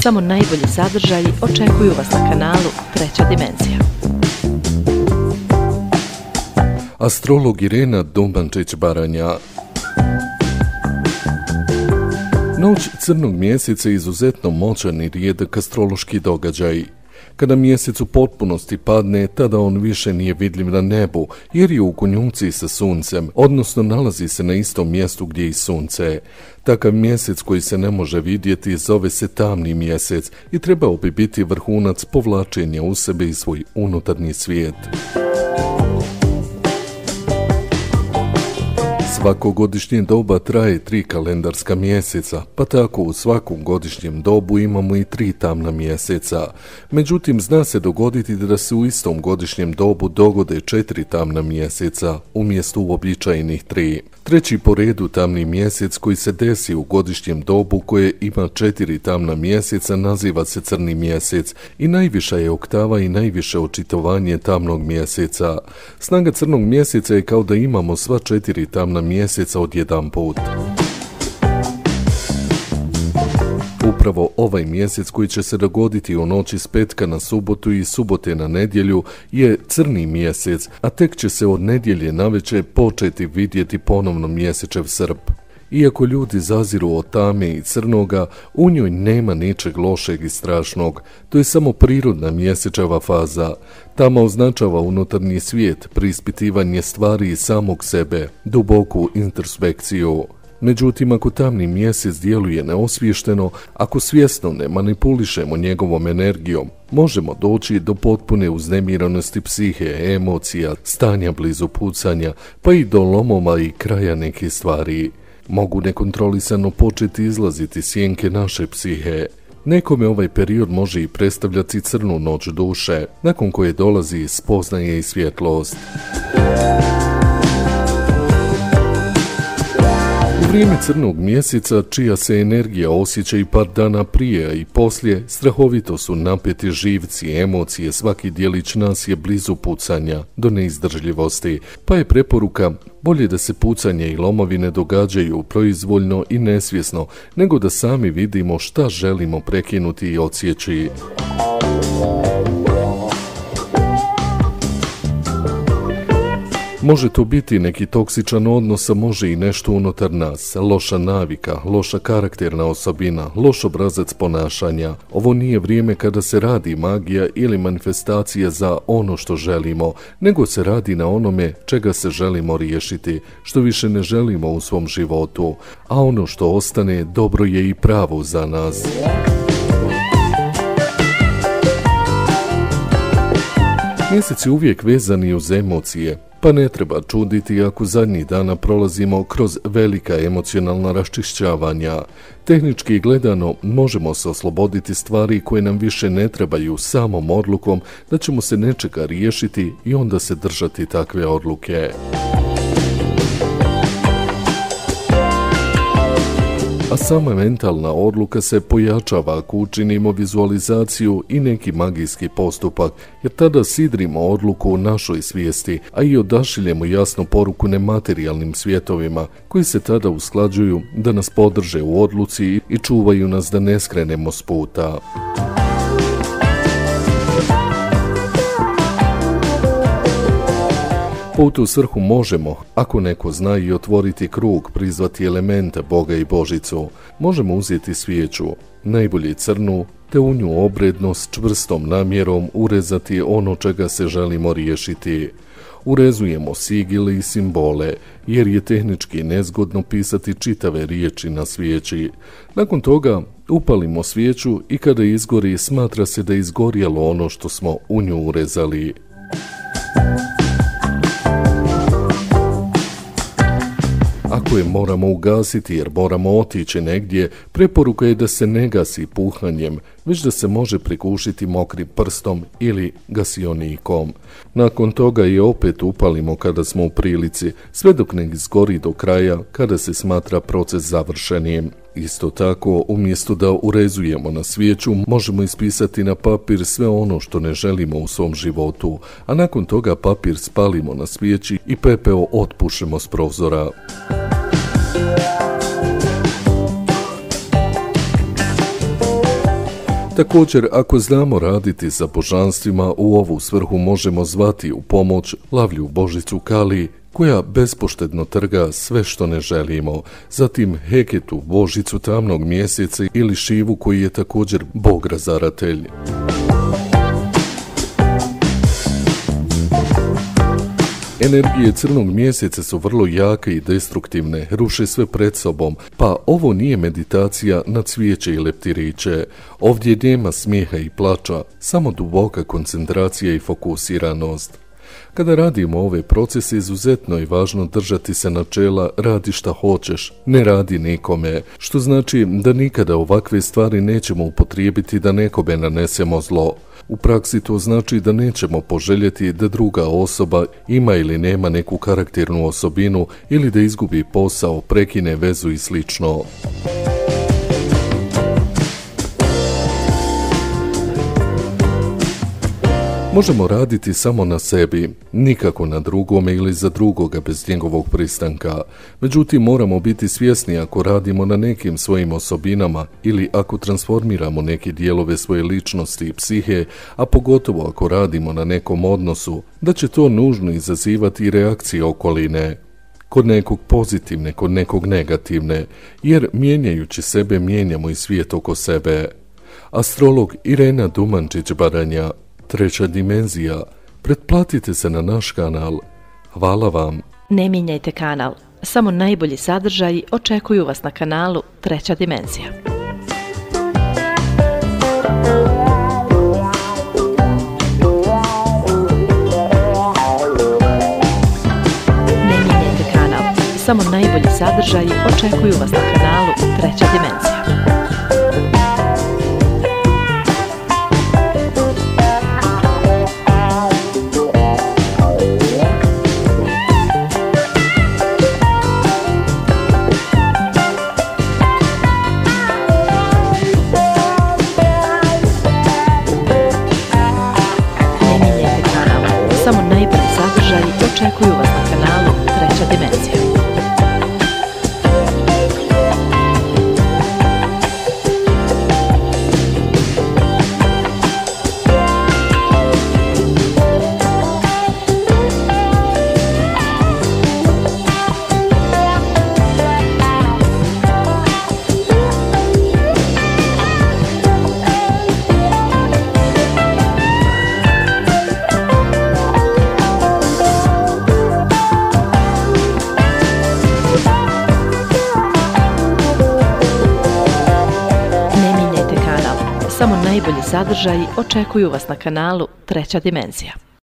Samo najbolji sadržaji očekuju vas na kanalu Treća dimenzija. Astrolog Irena Domančić-Baranja. Noć crnog mjeseca je izuzetno moćan i rijedak astrološki događaj. Kada mjesec u potpunosti padne, tada on više nije vidljiv na nebu, jer je u konjunkciji sa suncem, odnosno nalazi se na istom mjestu gdje i sunce. Takav mjesec koji se ne može vidjeti zove se tamni mjesec i trebao bi biti vrhunac povlačenja u sebe i svoj unutarnji svijet. Svako godišnje doba traje 3 kalendarska mjeseca, pa tako u svakom godišnjem dobu imamo i 3 tamna mjeseca. Međutim, zna se dogoditi da se u istom godišnjem dobu dogode 4 tamna mjeseca, umjesto uobičajenih 3. Treći po redu tamni mjesec koji se desi u godišnjem dobu koje ima 4 tamna mjeseca naziva se crni mjesec i najviša je oktava i najviše očitovanje tamnog mjeseca. Snaga crnog mjeseca je kao da imamo sva 4 tamna mjeseca odjedanput. Upravo ovaj mjesec koji će se dogoditi u noći s petka na subotu i subote na nedjelju je crni mjesec, a tek će se od nedjelje navečer početi vidjeti ponovno mjesečev srp. Iako ljudi zaziru od tame i crnoga, u njoj nema ničeg lošeg i strašnog, to je samo prirodna mjesečeva faza. Tama označava unutarnji svijet, preispitivanje stvari i samog sebe, duboku introspekciju. Međutim, ako tamni mjesec djeluje neosviješteno, ako svjesno ne manipulišemo njegovom energijom, možemo doći do potpune uznemiranosti psihe, emocija, stanja blizu pucanja, pa i do lomova i kraja nekih stvari. Mogu nekontrolisano početi izlaziti sjenke naše psihe. Nekome ovaj period može i predstavljati crnu noć duše, nakon koje dolazi spoznaje i svjetlost. U vrijeme crnog mjeseca, čija se energija osjeća i par dana prije i poslije, strahovito su napeti živci, emocije, svaki dijelić nas je blizu pucanja, do neizdržljivosti, pa je preporuka bolje da se pucanje i lomovi ne događaju proizvoljno i nesvjesno, nego da sami vidimo šta želimo prekinuti i odsjeći. Može to biti neki toksičan odnos, a može i nešto unutar nas, loša navika, loša karakterna osobina, loš obrazac ponašanja. Ovo nije vrijeme kada se radi magija ili manifestacija za ono što želimo, nego se radi na onome čega se želimo riješiti, što više ne želimo u svom životu, a ono što ostane dobro je i pravo za nas. Mjesec je uvijek vezan i uz emocije, pa ne treba čuditi ako zadnjih dana prolazimo kroz velika emocionalna raščišćavanja. Tehnički gledano možemo se osloboditi stvari koje nam više ne trebaju samom odlukom da ćemo se nečega riješiti i onda se držati takve odluke. A sama mentalna odluka se pojačava ako učinimo vizualizaciju i neki magijski postupak, jer tada sidrimo odluku u našoj svijesti, a i odašiljemo jasnu poruku nematerijalnim svjetovima, koji se tada usklađuju da nas podrže u odluci i čuvaju nas da ne skrenemo s puta. Put u svrhu možemo, ako neko zna, i otvoriti krug, prizvati elemente Boga i Božicu. Možemo uzeti svijeću, najbolje crnu, te u nju obredno s čvrstom namjerom urezati ono čega se želimo riješiti. Urezujemo sigile i simbole, jer je tehnički nezgodno pisati čitave riječi na svijeći. Nakon toga upalimo svijeću i kada izgori smatra se da je izgorjelo ono što smo u nju urezali. Ako je moramo ugasiti jer moramo otići negdje, preporuka je da se ne gasi puhanjem, već da se može prigušiti mokrim prstom ili gasionikom. Nakon toga je opet upalimo kada smo u prilici, sve dok ne izgori do kraja kada se smatra proces završenim. Isto tako, umjesto da urezujemo na svijeću, možemo ispisati na papir sve ono što ne želimo u svom životu, a nakon toga papir spalimo na svijeći i pepeo otpušemo s prozora. Također, ako znamo raditi sa božanstvima, u ovu svrhu možemo zvati u pomoć lavlju Božicu Kali, koja bespoštedno trga sve što ne želimo, zatim Heketu, Božicu tamnog mjeseca ili Šivu koji je također bog razaratelj. Energije crnog mjeseca su vrlo jake i destruktivne, ruše sve pred sobom, pa ovo nije meditacija na cvijeće i leptiriće. Ovdje nema smijeha i plača, samo duboka koncentracija i fokusiranost. Kada radimo ove procese, izuzetno je važno držati se načela radi šta hoćeš, ne radi nikome, što znači da nikada ovakve stvari nećemo upotrijebiti da nekome nanesemo zlo. U praksi to znači da nećemo poželjeti da druga osoba ima ili nema neku karakternu osobinu ili da izgubi posao, prekine vezu i slično. Možemo raditi samo na sebi, nikako na drugome ili za drugoga bez njegovog pristanka. Međutim, moramo biti svjesni ako radimo na nekim svojim osobinama ili ako transformiramo neke dijelove svoje ličnosti i psihe, a pogotovo ako radimo na nekom odnosu, da će to nužno izazivati reakcije okoline. Kod nekog pozitivne, kod nekog negativne, jer mijenjajući sebe mijenjamo i svijet oko sebe. Astrolog Irena Dumančić-Baranja, Treća dimenzija. Pretplatite se na naš kanal. Hvala vam. Ne mijenjajte kanal. Samo najbolji sadržaji očekuju vas na kanalu Treća dimenzija. Ne mijenjajte kanal. Samo najbolji sadržaji očekuju vas na kanalu Treća dimenzija. Samo najbolji sadržaji očekuju vas na kanalu Treća dimenzija. Samo najbolji sadržaji očekuju vas na kanalu Treća dimenzija.